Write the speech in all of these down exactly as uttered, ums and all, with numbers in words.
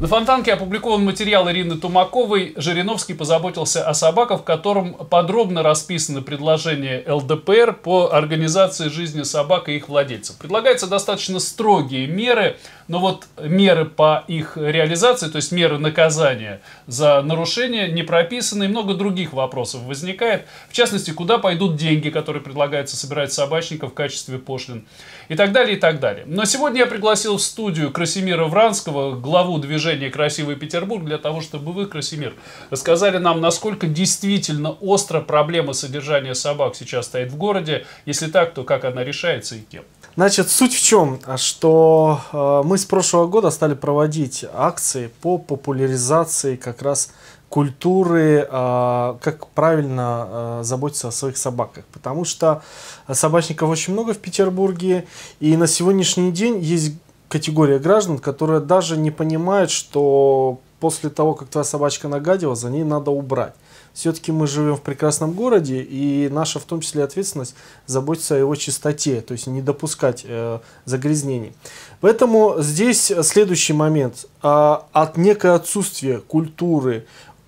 На Фонтанке опубликован материал Ирины Тумаковой. Жириновский позаботился о собаках, в котором подробно расписаны предложения эл дэ пэ эр по организации жизни собак и их владельцев. Предлагаются достаточно строгие меры, но вот меры по их реализации, то есть меры наказания за нарушение, не прописаны, и много других вопросов возникает. В частности, куда пойдут деньги, которые предлагается собирать собачников в качестве пошлин, и так далее, и так далее. Но сегодня я пригласил в студию Красимира Вранского, главу движения «Красивый Петербург», для того, чтобы вы, Красимир, рассказали нам, насколько действительно остро проблема содержания собак сейчас стоит в городе. Если так, то как она решается и кем? Значит, суть в чем, что э, мы с прошлого года стали проводить акции по популяризации как раз культуры, э, как правильно э, заботиться о своих собаках. Потому что собачников очень много в Петербурге, и на сегодняшний день есть категория граждан, которые даже не понимают, что после того, как твоя собачка нагадила, за ней надо убрать. Все-таки мы живем в прекрасном городе, и наша, в том числе, ответственность заботиться о его чистоте, то есть не допускать э, загрязнений. Поэтому здесь следующий момент. А, от некое отсутствие культуры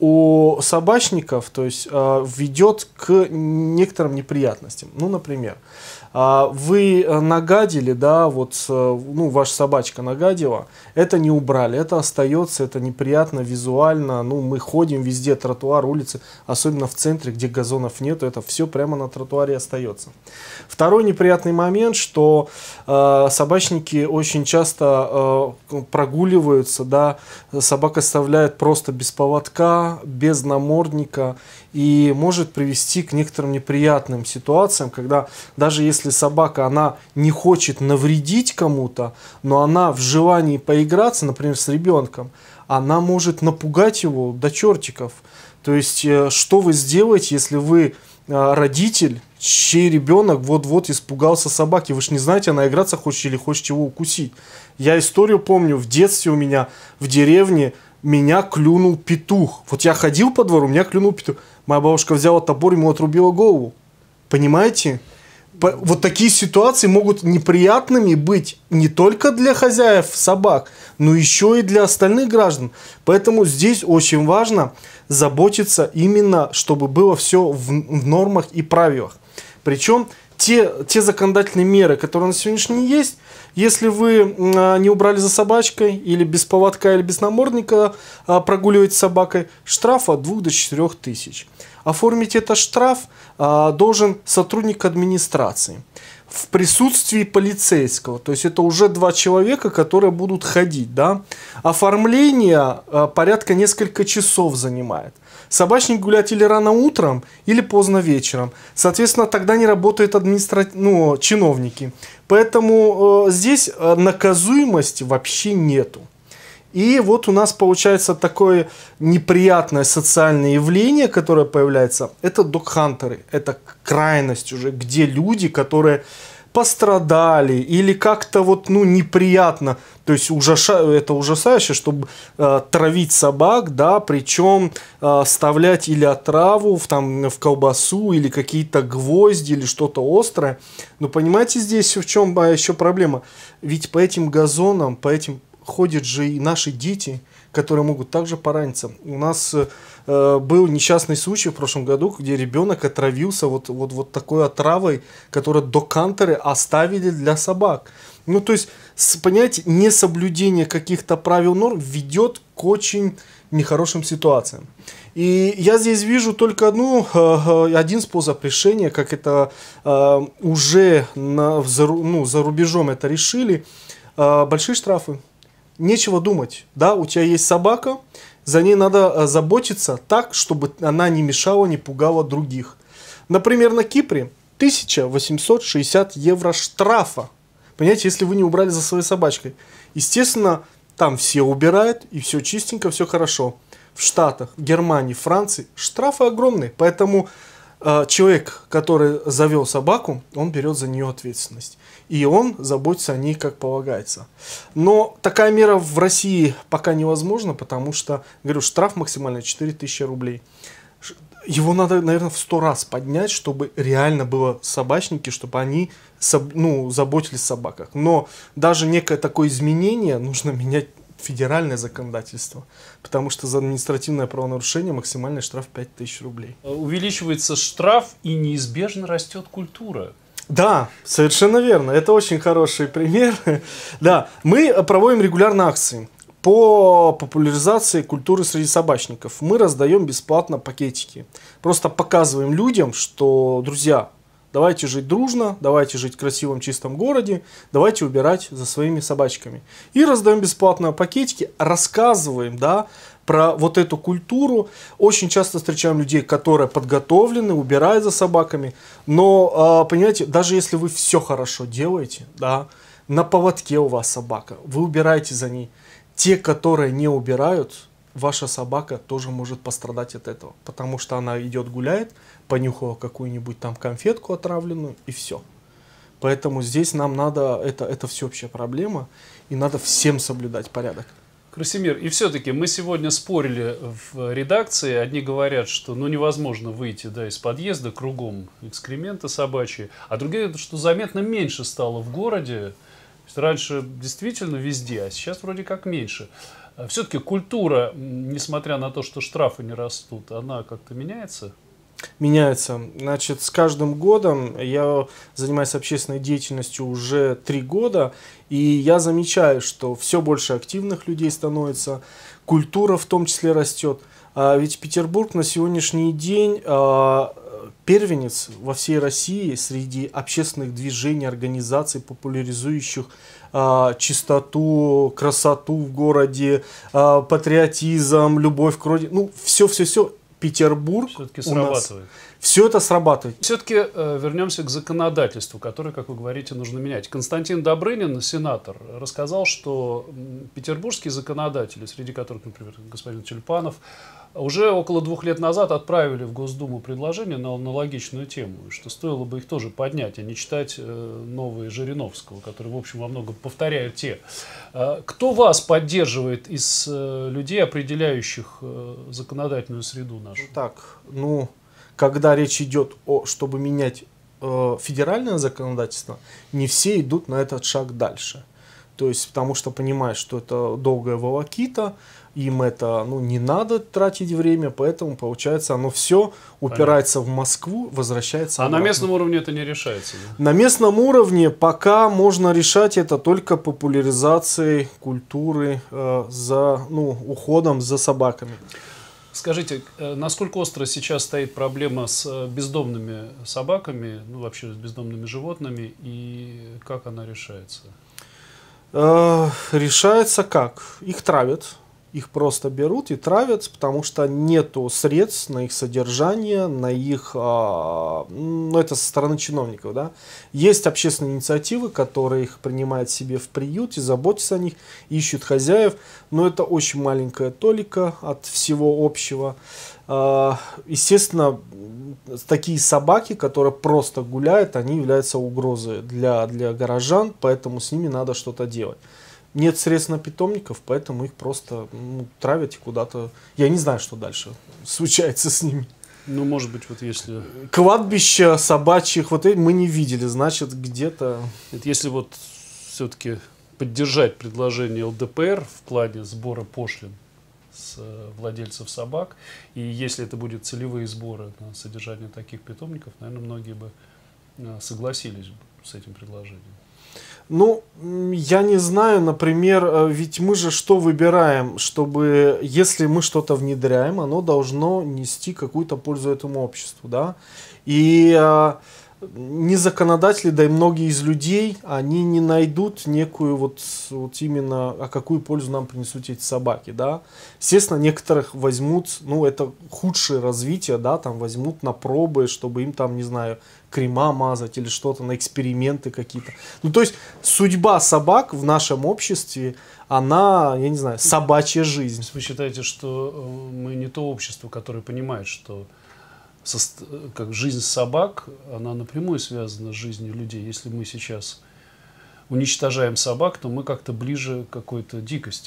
у собачников, то есть э, ведет к некоторым неприятностям. Ну, например, э, вы нагадили, да, вот, э, ну, ваша собачка нагадила, это не убрали, это остается, это неприятно визуально, ну, мы ходим везде, тротуар, улицы, особенно в центре, где газонов нет, это все прямо на тротуаре остается. Второй неприятный момент, что э, собачники очень часто э, прогуливаются, да, собака оставляет просто без поводка, без намордника, и может привести к некоторым неприятным ситуациям, когда даже если собака, она не хочет навредить кому-то, но она в желании поиграться, например, с ребенком, она может напугать его до чертиков. То есть, что вы сделаете, если вы родитель, чей ребенок вот-вот испугался собаки? Вы же не знаете, она играться хочет или хочет его укусить. Я историю помню, в детстве у меня в деревне меня клюнул петух. Вот я ходил по двору, меня клюнул петух. Моя бабушка взяла топор, ему отрубила голову. Понимаете? Вот такие ситуации могут неприятными быть не только для хозяев собак, но еще и для остальных граждан. Поэтому здесь очень важно заботиться именно, чтобы было все в, в нормах и правилах. Причем те, те законодательные меры, которые на сегодняшний день есть, если вы а, не убрали за собачкой, или без поводка, или без намордника а, прогуливаете с собакой, штраф от двух до четырёх тысяч. Оформить этот штраф а, должен сотрудник администрации в присутствии полицейского. То есть это уже два человека, которые будут ходить. Да? Оформление а, порядка несколько часов занимает. Собачник гулять или рано утром, или поздно вечером. Соответственно, тогда не работают администра... ну, чиновники. Поэтому э, здесь наказуемости вообще нету. И вот у нас получается такое неприятное социальное явление, которое появляется. Это догхантеры. Это крайность уже, где люди, которые пострадали или как-то вот, ну, неприятно, то есть ужаша... это ужасающе, чтобы э, травить собак, да, причем э, вставлять или отраву в, там, в колбасу, или какие-то гвозди, или что-то острое. Но понимаете, здесь в чем еще проблема? Ведь по этим газонам, по этим ходят же и наши дети, которые могут также пораниться. У нас э, был несчастный случай в прошлом году, где ребенок отравился вот, вот, вот такой отравой, которую догхантеры оставили для собак. Ну, то есть, понимаете, несоблюдение каких-то правил, норм ведет к очень нехорошим ситуациям. И я здесь вижу только одну, э, один способ решения, как это э, уже на, за, ну, за рубежом это решили, э, большие штрафы. Нечего думать, да, у тебя есть собака, за ней надо заботиться так, чтобы она не мешала, не пугала других. Например, на Кипре тысяча восемьсот шестьдесят евро штрафа. Понимаете, если вы не убрали за своей собачкой. Естественно, там все убирают, и все чистенько, все хорошо. В Штатах, в Германии, Франции штрафы огромные, поэтому э, человек, который завел собаку, он берет за нее ответственность. И он заботится о ней как полагается. Но такая мера в России пока невозможна, потому что, говорю, штраф максимально четыре тысячи рублей. Его надо, наверное, в сто раз поднять, чтобы реально было собачники, чтобы они ну, заботились о собаках. Но даже некое такое изменение нужно менять федеральное законодательство, потому что за административное правонарушение максимальный штраф пять тысяч рублей. Увеличивается штраф и неизбежно растет культура. Да, совершенно верно. Это очень хороший пример. Да, мы проводим регулярно акции по популяризации культуры среди собачников. Мы раздаем бесплатно пакетики. Просто показываем людям, что, друзья, давайте жить дружно, давайте жить в красивом чистом городе, давайте убирать за своими собачками. И раздаем бесплатно пакетики, рассказываем, да, про вот эту культуру. Очень часто встречаем людей, которые подготовлены, убирают за собаками. Но, понимаете, даже если вы все хорошо делаете, да, на поводке у вас собака, вы убираете за ней. Те, которые не убирают, ваша собака тоже может пострадать от этого. Потому что она идет гуляет, понюхала какую-нибудь там конфетку отравленную и все. Поэтому здесь нам надо, это, это всеобщая проблема, и надо всем соблюдать порядок. Красимир, и все-таки мы сегодня спорили в редакции. Одни говорят, что ну, невозможно выйти, да, из подъезда, кругом экскременты собачьи, а другие говорят, что заметно меньше стало в городе. Раньше действительно везде, а сейчас вроде как меньше. Все-таки культура, несмотря на то, что штрафы не растут, она как-то меняется? Меняется. Значит, с каждым годом я занимаюсь общественной деятельностью уже три года, и я замечаю, что все больше активных людей становится, культура в том числе растет. А ведь Петербург на сегодняшний день а, первенец во всей России среди общественных движений, организаций, популяризующих а, чистоту, красоту в городе, а, патриотизм, любовь к родине. Ну, все-все-все. Петербург все-таки срабатывает. Все это срабатывает. Все-таки э, вернемся к законодательству, которое, как вы говорите, нужно менять. Константин Добрынин, сенатор, рассказал, что петербургские законодатели, среди которых, например, господин Тюльпанов, уже около двух лет назад отправили в Госдуму предложение на аналогичную тему, что стоило бы их тоже поднять, а не читать э, новые Жириновского, которые, в общем, во многом повторяют те. Э, кто вас поддерживает из э, людей, определяющих э, законодательную среду нашу? Так, ну, когда речь идет о, чтобы менять э, федеральное законодательство, не все идут на этот шаг дальше. То есть, потому что понимают, что это долгая волокита, им это, ну, не надо тратить время, поэтому, получается, оно все упирается Понятно. В Москву, возвращается А обратно. На местном уровне это не решается? Да? На местном уровне пока можно решать это только популяризацией культуры, э, за, ну, уходом за собаками. Скажите, насколько остро сейчас стоит проблема с бездомными собаками, ну, вообще с бездомными животными, и как она решается? Э, решается как? Их травят. Их просто берут и травят, потому что нету средств на их содержание, на их, а, ну, это со стороны чиновников, да. Есть общественные инициативы, которые их принимают себе в приют и заботятся о них, ищут хозяев, но это очень маленькая толика от всего общего. А, естественно, такие собаки, которые просто гуляют, они являются угрозой для, для горожан, поэтому с ними надо что-то делать. Нет средств на питомников, поэтому их просто, ну, травят и куда-то... Я не знаю, что дальше случается с ними. Ну, может быть, вот если... Кладбища собачьих вот эти мы не видели, значит, где-то... Это если вот все-таки поддержать предложение эл дэ пэ эр в плане сбора пошлин с владельцев собак, и если это будут целевые сборы на содержание таких питомников, наверное, многие бы согласились бы с этим предложением. Ну, я не знаю, например, ведь мы же что выбираем, чтобы, если мы что-то внедряем, оно должно нести какую-то пользу этому обществу, да, и а, не законодатели, да и многие из людей, они не найдут некую вот, вот именно, а какую пользу нам принесут эти собаки, да. Естественно, некоторых возьмут, ну, это худшее развитие, да, там возьмут на пробы, чтобы им там, не знаю, крема мазать или что-то, на эксперименты какие-то. Ну, то есть, судьба собак в нашем обществе, она, я не знаю, собачья жизнь. Вы считаете, что мы не то общество, которое понимает, что со, как жизнь собак, она напрямую связана с жизнью людей. Если мы сейчас уничтожаем собак, то мы как-то ближе к какой-то дикости.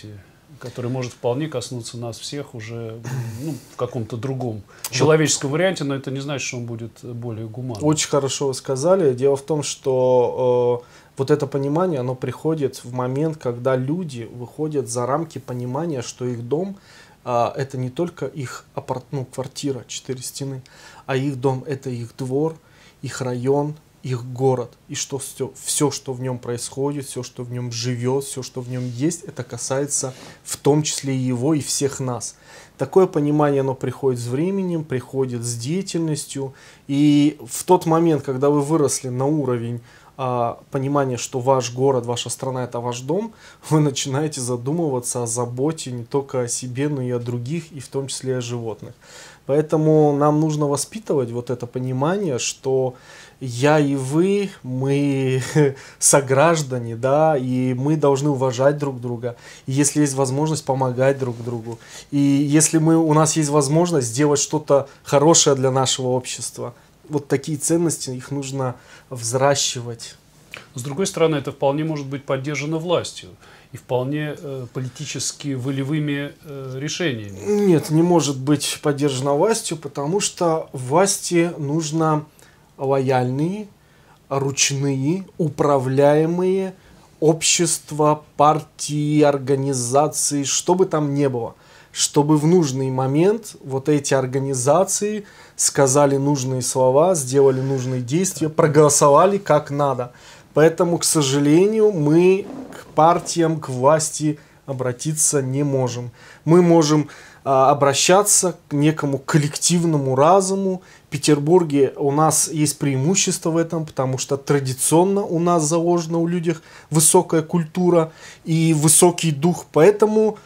который может вполне коснуться нас всех уже ну, в каком-то другом человеческом варианте, но это не значит, что он будет более гуманным. Очень хорошо вы сказали. Дело в том, что э, вот это понимание, оно приходит в момент, когда люди выходят за рамки понимания, что их дом э, это не только их апарт, ну, квартира, четыре стены, а их дом это их двор, их район, их город, и что все, все, что в нем происходит, все, что в нем живет, все, что в нем есть, это касается в том числе и его, и всех нас. Такое понимание, оно приходит с временем, приходит с деятельностью, и в тот момент, когда вы выросли на уровень а, понимания, что ваш город, ваша страна – это ваш дом, вы начинаете задумываться о заботе не только о себе, но и о других, и в том числе и о животных. Поэтому нам нужно воспитывать вот это понимание, что я и вы, мы сограждане, да, и мы должны уважать друг друга. И если есть возможность, помогать друг другу. И если мы, у нас есть возможность сделать что-то хорошее для нашего общества, вот такие ценности, их нужно взращивать. С другой стороны, это вполне может быть поддержано властью и вполне э, политически волевыми э, решениями. Нет, не может быть поддержано властью, потому что власти нужно лояльные, ручные, управляемые общества, партии, организации, что бы там ни было. Чтобы в нужный момент вот эти организации сказали нужные слова, сделали нужные действия, проголосовали как надо. Поэтому, к сожалению, мы к партиям, к власти обратиться не можем. Мы можем а, обращаться к некому коллективному разуму. В Петербурге у нас есть преимущество в этом, потому что традиционно у нас заложена у людей высокая культура и высокий дух. Поэтому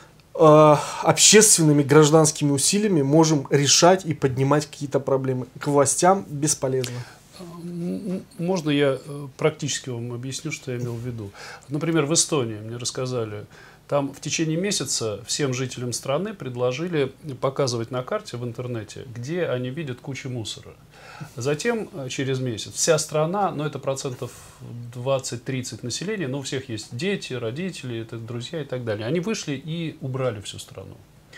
э, общественными гражданскими усилиями можем решать и поднимать какие-то проблемы. К властям бесполезно. Можно я практически вам объясню, что я имел в виду? Например, в Эстонии мне рассказали, там в течение месяца всем жителям страны предложили показывать на карте в интернете, где они видят кучу мусора. Затем, через месяц, вся страна, ну это процентов двадцать-тридцать населения, но у всех есть дети, родители, это друзья и так далее. Они вышли и убрали всю страну.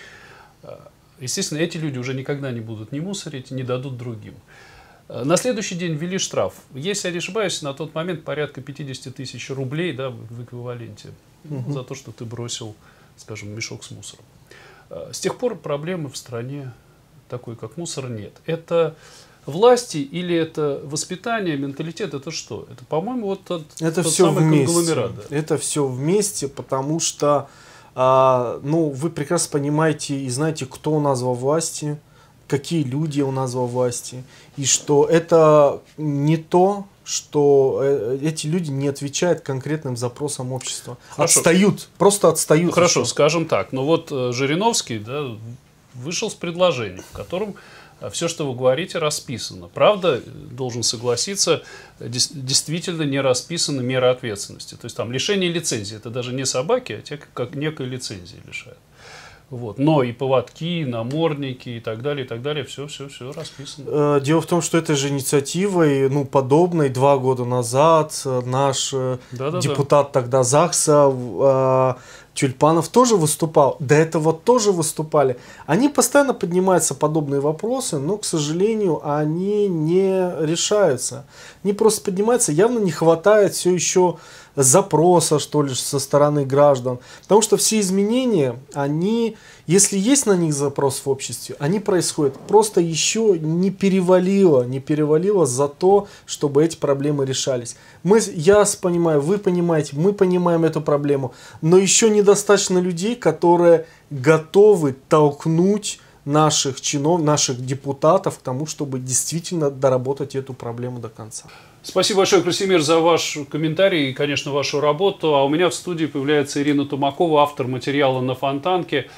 Естественно, эти люди уже никогда не будут ни мусорить, не дадут другим. На следующий день ввели штраф. Если я не ошибаюсь, на тот момент порядка пятьдесят тысяч рублей, да, в эквиваленте, угу. за то, что ты бросил, скажем, мешок с мусором. С тех пор проблемы в стране такой, как мусор, нет. Это власти или это воспитание, менталитет, это что? Это, по-моему, вот тот, это тот все самый вместе. конгломерат. Да. Это все вместе, потому что а, ну, вы прекрасно понимаете и знаете, кто у нас во власти, какие люди у нас во власти, и что это не то, что эти люди не отвечают конкретным запросам общества. Хорошо. Отстают, просто отстают. Ну, хорошо, скажем так. Но вот Жириновский, да, вышел с предложением, в котором все, что вы говорите, расписано. Правда, должен согласиться, действительно не расписаны меры ответственности. То есть там лишение лицензии, это даже не собаки, а те как некой лицензии лишают. Вот. Но и поводки, намордники и так далее, и так далее, все, все, все расписано. Дело в том, что этой же инициативой, ну, подобной, два года назад наш Да-да-да. депутат тогда ЗАГСа э, Тюльпанов тоже выступал, до этого тоже выступали. Они постоянно поднимаются подобные вопросы, но, к сожалению, они не решаются. Они просто поднимаются, явно не хватает все еще запроса, что ли, со стороны граждан. Потому что все изменения, они, если есть на них запрос в обществе, они происходят. Просто еще не перевалило, не перевалило за то, чтобы эти проблемы решались. Мы, я понимаю, вы понимаете, мы понимаем эту проблему, но еще недостаточно людей, которые готовы толкнуть наших чинов, наших депутатов к тому, чтобы действительно доработать эту проблему до конца. Спасибо большое, Красимир, за ваш комментарий и, конечно, вашу работу. А у меня в студии появляется Ирина Тумакова, автор материала «На Фонтанке».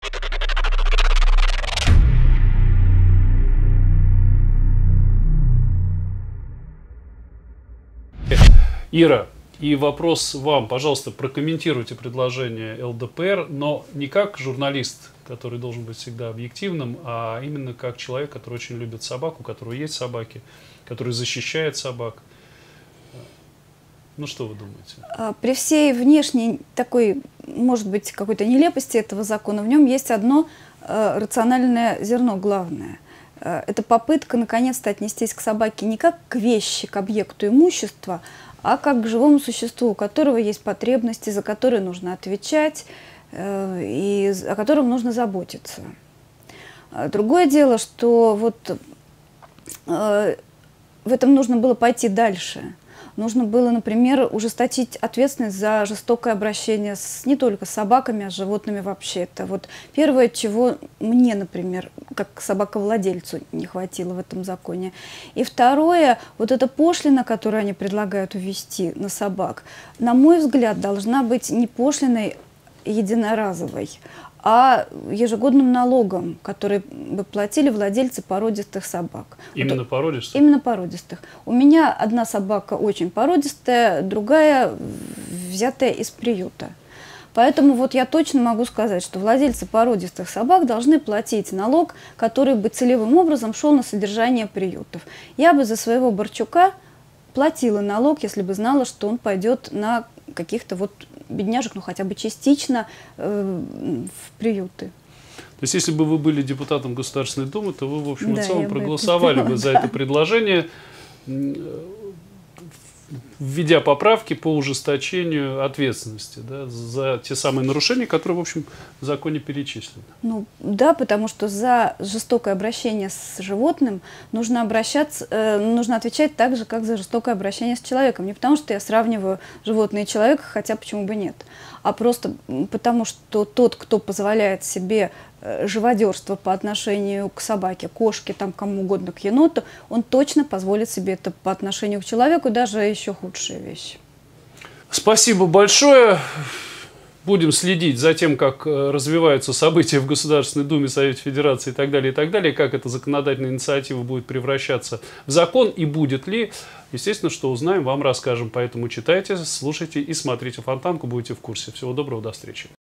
Ира, и вопрос вам. Пожалуйста, прокомментируйте предложение эл дэ пэ эр, но не как журналист, который должен быть всегда объективным, а именно как человек, который очень любит собак, у которого есть собаки, который защищает собак. Ну что вы думаете? При всей внешней такой, может быть, какой-то нелепости этого закона, в нем есть одно э, рациональное зерно главное. Э, это попытка наконец-то отнестись к собаке не как к вещи, к объекту имущества, а как к живому существу, у которого есть потребности, за которые нужно отвечать э, и о котором нужно заботиться. Другое дело, что вот э, в этом нужно было пойти дальше. Нужно было, например, ужесточить ответственность за жестокое обращение с, не только с собаками, а с животными вообще. Это вот первое, чего мне, например, как собаковладельцу не хватило в этом законе. И второе, вот эта пошлина, которую они предлагают ввести на собак, на мой взгляд, должна быть не пошлиной единоразовой, а ежегодным налогом, который бы платили владельцы породистых собак. Именно вот, породистых? Именно породистых. У меня одна собака очень породистая, другая взятая из приюта. Поэтому вот я точно могу сказать, что владельцы породистых собак должны платить налог, который бы целевым образом шел на содержание приютов. Я бы за своего Борчука платила налог, если бы знала, что он пойдет на каких-то вот бедняжек, ну хотя бы частично э, в приюты. То есть, если бы вы были депутатом Государственной Думы, то вы, в общем и да, целом, бы проголосовали бы за это предложение, введя поправки по ужесточению ответственности, да, за те самые нарушения, которые, в общем, в законе перечислены. Ну да, потому что за жестокое обращение с животным нужно обращаться, э, нужно отвечать так же, как за жестокое обращение с человеком. Не потому что я сравниваю животное и человека, хотя почему бы нет, а просто потому что тот, кто позволяет себе живодерство по отношению к собаке, кошке, там, кому угодно, к еноту, он точно позволит себе это по отношению к человеку, даже еще худшие вещи. Спасибо большое. Будем следить за тем, как развиваются события в Государственной Думе, Совете Федерации и так далее, и так далее, как эта законодательная инициатива будет превращаться в закон и будет ли. Естественно, что узнаем, вам расскажем. Поэтому читайте, слушайте и смотрите Фонтанку, будете в курсе. Всего доброго, до встречи.